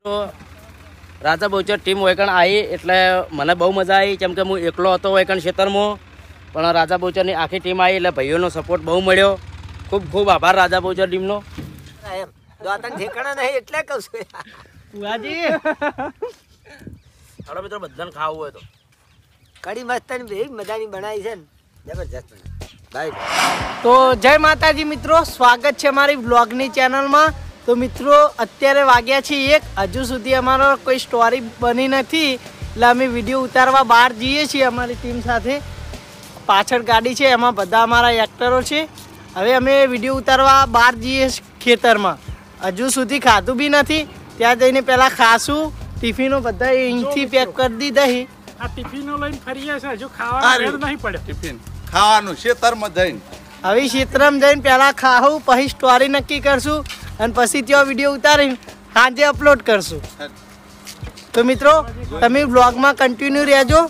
તો રાજા બહુચર ટીમ વૈકણ આવી એટલે મને બહુ મજા આવી કેમ કે હું એકલો હતો વૈકણ ક્ષેત્રમાં પણ રાજા બહુચરની આખી ટીમ આવી એટલે ભાઈઓનો સપોર્ટ બહુ મળ્યો. ખૂબ ખૂબ આભાર રાજા બહુચર ટીમનો. એમ દોતન ઠેકાણા નહીં એટલે કહું છું બુઆજી હાલો મિત્રો બધાને ખાવું હોય તો કડી મસ્ત બહુ મજાની બનાવી છે ને જબરજસ્ત ભાઈ. તો જય માતાજી મિત્રો, સ્વાગત છે અમારી વ્લોગની ચેનલમાં. તો મિત્રો અત્યારે વાગ્યા છે 1, હજુ સુધી અમારો કોઈ સ્ટોરી બની નથી એટલે અમે વિડીયો ઉતારવા બહાર જઈએ છીએ અમારી ટીમ સાથે. પાછળ ગાડી છે એમાં બધા અમારા એક્ટરો છે. હવે અમે વિડીયો ઉતારવા બહાર જઈએ ખેતરમાં. હજુ સુધી ખાધું બી નથી, ત્યાં જઈને પહેલાં ખાશું. ટિફિનો બધા અહીંથી પેક કરી દીધા છે. આ ટિફિનો લઈને ફરીએ છે, હજુ ખાવાનું નહીં પડે. ટિફિન ખાવાનું ખેતરમાં જઈને હવે ખેતરમાં જઈને પહેલાં ખાવું, પછી સ્ટોરી નક્કી કરશું અને પછી ત્યાં વિડીયો ઉતારીને સાંજે અપલોડ કરશું. તો મિત્રો તમે બ્લોગમાં કન્ટિન્યુ રહેજો.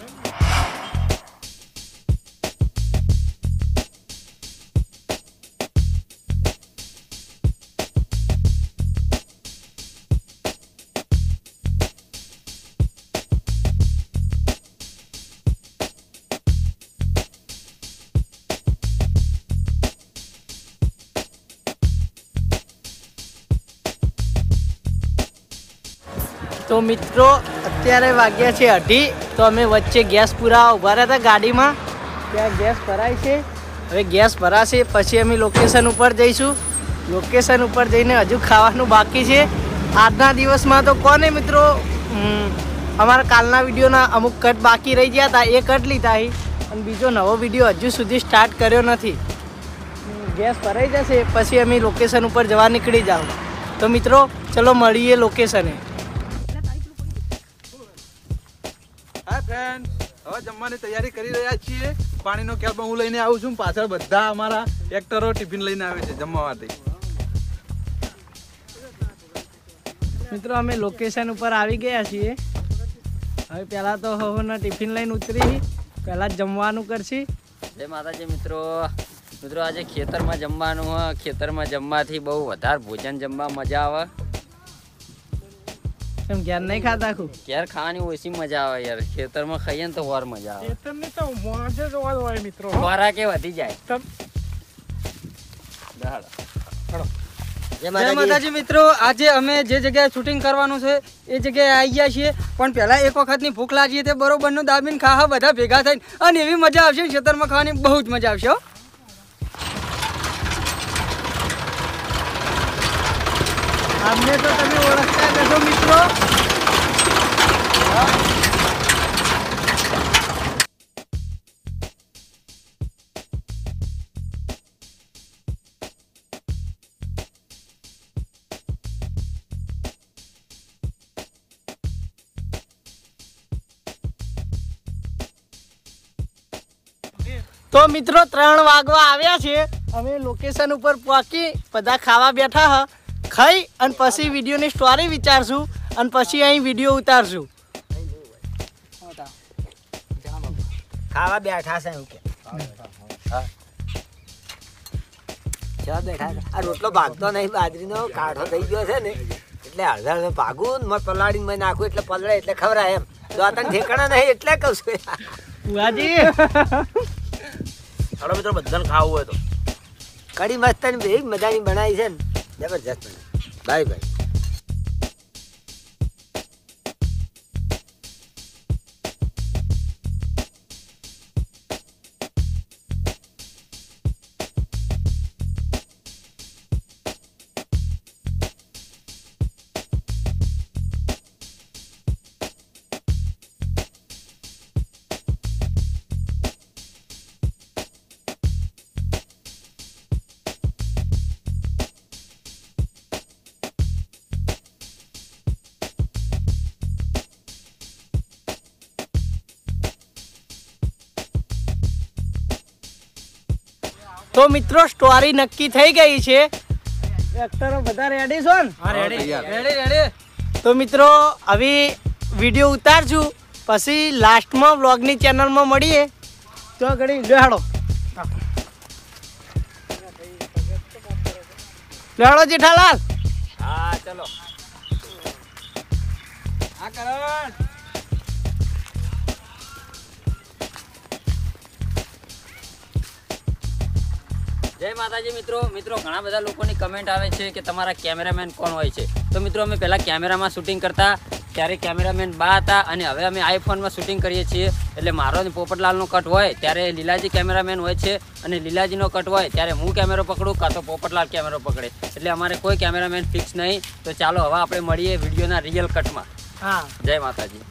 તો મિત્રો અત્યારે વાગ્યા છે 2:30. તો અમે વચ્ચે ગેસ પુરાવા ઊભા રહ્યા હતા ગાડીમાં. ત્યાં ગેસ ભરાય છે. હવે ગેસ ભરાશે પછી અમે લોકેશન ઉપર જઈશું. લોકેશન ઉપર જઈને હજુ ખાવાનું બાકી છે. આજના દિવસમાં તો કોને મિત્રો અમારા કાલના વિડીયોના અમુક કટ બાકી રહી ગયા હતા, એ કટ લીધા છે અને બીજો નવો વિડીયો હજુ સુધી સ્ટાર્ટ કર્યો નથી. ગેસ ભરાઈ જશે પછી અમે લોકેશન ઉપર જવા નીકળી જાઓ. તો મિત્રો ચલો મળીએ લોકેશને. હવે જમવાની તૈયારી કરી રહ્યા છીએ. પાણીનો કેપ હું લઈને આવું છું. પાછળ બધા અમારા એક્ટરો ટિફિન લઈને આવે છે જમવા માટે. મિત્રો અમે લોકેશન ઉપર આવી ગયા છીએ. હવે પહેલાં તો હવના ટિફિન લઈને ઉતરી પહેલાં જમવાનું કરશી. જય માતાજી મિત્રો. મિત્રો આજે ખેતરમાં જમવાનું હોય. ખેતરમાં જમવાથી બહુ વધારે ભોજન જમવા મજા આવે. એમ ઘેર નહીં ખાતા આખું? ઘેર ખાવાની ઓછી મજા આવે યાર, ખેતરમાં ખાઈએ ને તો વાર મજા આવે. ખેતરની તો મોજ જ હોય મિત્રો, ખોરાકે વધી જાય. જય માતાજી મિત્રો, આજે અમે જે જગ્યાએ શૂટિંગ કરવાનું છે એ જગ્યાએ આવી ગયા છીએ. પણ પહેલાં એક વખતની ભૂખ લાગી તે બરોબરનું દાબીને ખાવા બધા ભેગા થઈને અને એવી મજા આવશે ખેતરમાં ખાવાની, બહુ જ મજા આવશે. અમને તો તમે ઓળખતા કશો મિત્રો. તો મિત્રો 3 વાગવા આવ્યા છે. અમે લોકેશન ઉપર પહોંચી બધા ખાવા બેઠા હ. ખાઈ અને પછી વિડીયોની સ્ટોરી વિચારશું અને પછી અહીં વિડીયો ઉતારશું. ખાવા બેઠા છે એવું કે ચા બેઠા છે. આ રોટલો ભાગતો નહીં, બાજરીનો કાઢો થઈ ગયો છે ને એટલે અડધા ભાગું મેં પલાળીને મેં નાખું એટલે પલળે એટલે ખવડાય. એમ દોતન ઠેકાણા નહીં એટલે કહું છું બુઆજી હાલો મિત્રો બધાને ખાવું હોય તો કડી મસ્ત બહુ મજાની બનાવી છે ને જબરજસ્ત ભાઈ ભાઈ. તો મિત્રો સ્ટોરી નક્કી થઈ ગઈ છે. એક્ટરો બધા રેડી છો ને? હા રેડી. તો મિત્રો હવે વિડીયો ઉતારશું પછી લાસ્ટમાં વ્લોગની ચેનલમાં મળીએ. તો ઘડી લેહાડો લેહાડો જેઠાલાલ. હા ચલો આ કરણ જય માતાજી મિત્રો ઘણા બધા લોકોની કમેન્ટ આવે છે કે તમારા કેમેરામેન કોણ હોય છે. તો મિત્રો અમે પહેલાં કેમેરામાં શૂટિંગ કરતા ત્યારે કેમેરામેન બા હતા અને હવે અમે આઈફોનમાં શૂટિંગ કરીએ છીએ. એટલે મારો પોપટલાલનો કટ હોય ત્યારે લીલાજી કેમેરામેન હોય છે અને લીલાજીનો કટ હોય ત્યારે હું કેમેરો પકડું કાં તો પોપટલાલ કેમેરો પકડે. એટલે અમારે કોઈ કેમેરામેન ફિક્સ નહીં. તો ચાલો હવે આપણે મળીએ વિડીયોના રિયલ કટમાં. હા, જય માતાજી.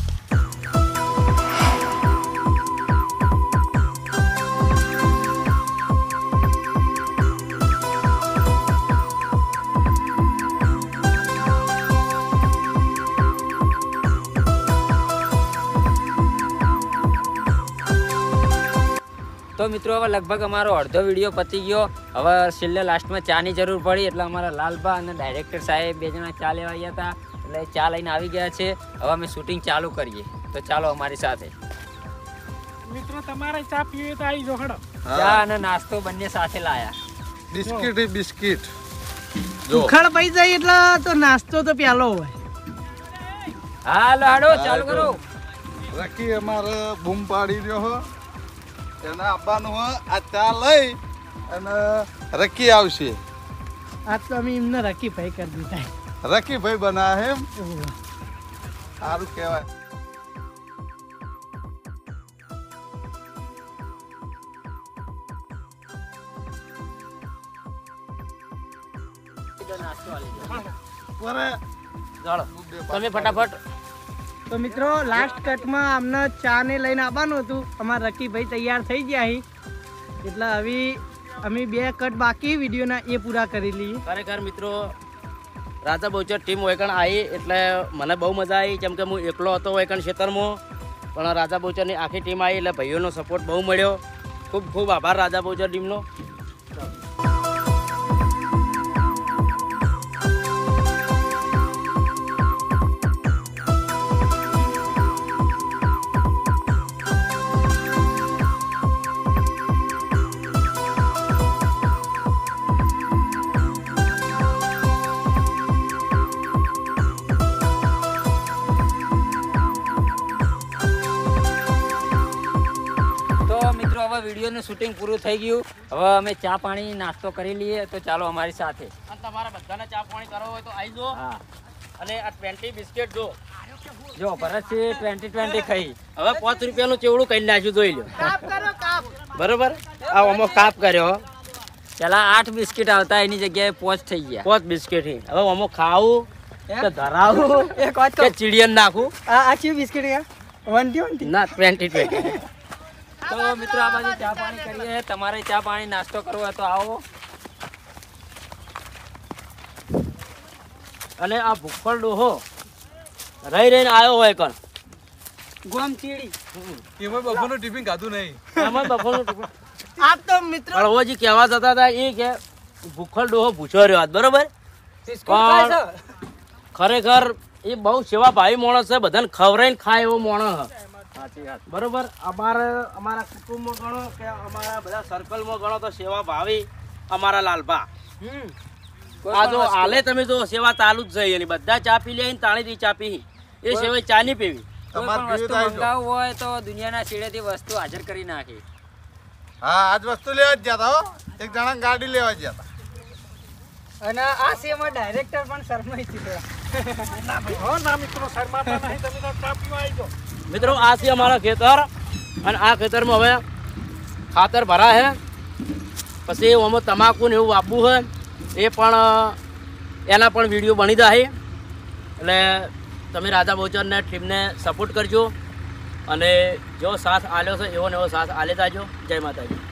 તો મિત્રો હવે લગભગ અમારો અડધો વિડીયો પતી ગયો. હવે છેલ્લે લાસ્ટમાં ચાની જરૂર પડી એટલે અમારા લાલબા અને ડાયરેક્ટર સાહેબ 2 જણા ચા લેવા આવ્યા હતા એટલે ચા લઈને આવી ગયા છે. હવે અમે શૂટિંગ ચાલુ કરીએ. તો ચાલો અમારી સાથે. મિત્રો તમારે ચા પીવી તો આવી જો હડો. ચા અને નાસ્તો બંને સાથે લાયા. બિસ્કિટ ઉખાડ પડી જાય એટલે તો નાસ્તો તો પ્યાલો હોય. હાલો હાડો ચાલુ કરો. રકી અમારે બૂમ પાડી રહ્યો હો એને આવવાનું હોય. આ ચા લઈ અને રકી આવશે. આજ તો અમે એમને રકી ભાઈ કરી દીધા. રકી ભાઈ બનાવે એમ સારું કહેવાય. નાસ્તો આલી દો. ચાલો તમે ફટાફટ. તો મિત્રો લાસ્ટ કટમાં અમને ચા ને લઈને આવવાનું હતું. અમારા રકીભાઈ તૈયાર થઈ ગયા અહીં એટલે હવે અમે 2 કટ બાકી વિડીયોના એ પૂરા કરી લઈએ. ખરેખર મિત્રો રાજા બહુચર ટીમ વૈકણ આવી એટલે મને બહુ મજા આવી. કેમ કે હું એકલો હતો વૈકણ ક્ષેત્રમાં પણ રાજા બહુચરની આખી ટીમ આવી એટલે ભાઈઓનો સપોર્ટ બહુ મળ્યો. ખૂબ ખૂબ આભાર રાજા બહુચર ટીમનો. વિડીયોનું શૂટિંગ પૂરું થઈ ગયું. હવે અમે ચા પાણી નાસ્તો કરી લઈએ. તો ચાલો અમારી સાથે. અને તમારા બધાને ચા પાણી કરવો હોય તો આવી જો. હા અને આ 20 બિસ્કિટ જો ભરતસિંહ 20 ખાઈ. હવે 5 રૂપિયાનું ચેવડું કરી નાખ્યું જોઈ લો. બરોબર આ આમાં કાપ કર્યો. પેલા 8 બિસ્કિટ આવતા એની જગ્યાએ 5 થઈ ગયા. 5 બિસ્કિટ હવે આમાં ખાવું કે ધરાવું એક વાત કે ચીડિયન નાખું. આ ચી બિસ્કિટ ના 20. તો મિત્રો આ બાજુ ચા પાણી કરીએ. તમારે ચા પાણી નાસ્તો કરવો હોય તો આવો. અને આ ભૂખડ ડોહો રહીને આવ્યો હોય કણ ગોમ ચીડી. એમાં બપોરનું ટિફિન ખાધું નહીં. આમાં બપોરનું ટિફિન. આ તો મિત્રો હળવોજી કહેવા જતા હતા એ કે ભૂખડ ડોહો ભૂછો રહ્યો આજ. બરોબર પણ ખરેખર એ બહુ સેવા ભાઈ માણસ છે. બધાને ખવડાવીને ખાય એવો માણસ. બરોબર અમારા કુટુંબમાં ગણો કે અમારા બધા સર્કલમાં ગણો તો સેવા ભાવી અમારા લાલભા. આ જો હાલે તમે જો સેવા ચાલુ જ છે એની. બધા ચા પી લે તાણીથી ચા પી એ સિવાય ચા નહીં પીવી. કોઈ પણ વસ્તુ મંગાવવું હોય તો દુનિયાના છેડેથી વસ્તુ હાજર કરી નાખી. હા આજ વસ્તુ લેવા જ ગયા હતા. એક જણા ગાડી લેવા જ ગયા હતા. અને આ સેમાં ડાયરેક્ટર પણ શરમાઈ ચૂક્યા. ના મિત્રો શર્માતા નહીં. તમે તો ચા પીવા આવી જાઓ. મિત્રો આ છે અમારા ખેતર અને આ ખેતરમાં હવે ખાતર ભરા છે. પછી આમાં તમાકુ ને એવું વાપવું છે એ પણ એના પણ વિડીયો બની જાય. એટલે તમે રાજા બહુચરની ટીમને સપોર્ટ કરજો અને જો સાથ આલ્યો છે એવો ને એવો સાથ આલે જાજો. જય માતાજી.